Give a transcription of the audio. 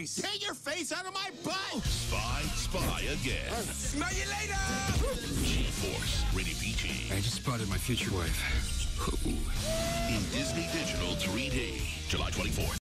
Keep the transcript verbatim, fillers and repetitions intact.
face. Take your face out of my butt! Spy, spy again. Smell you later! G-Force, rated P G. I just spotted my future wife. In Disney Digital three D, July twenty-fourth.